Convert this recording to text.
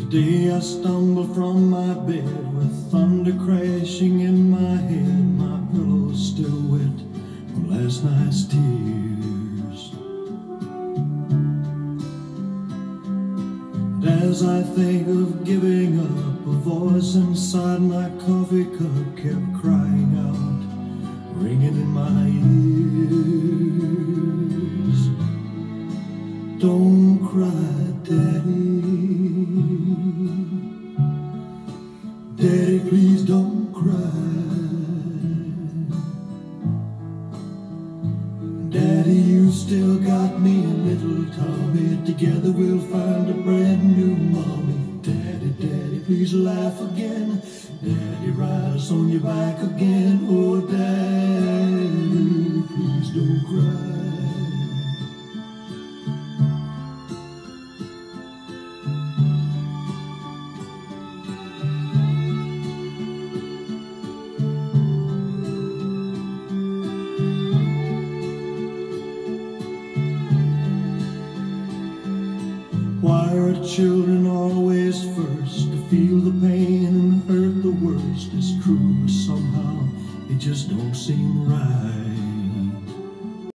Today I stumble from my bed with thunder crashing in my head. My pillow's still wet from last night's tears. And as I think of giving up, a voice inside my coffee cup kept crying out, ringing in my ears. Don't cry, Daddy. Daddy, please don't cry. Daddy, you still got me and little Tommy. Together we'll find a brand new mommy. Daddy, Daddy, please laugh again. Daddy, ride us on your back again. Oh, Daddy, please don't cry. Why are children always first to feel the pain and hurt the worst? It's true, but somehow it just don't seem right.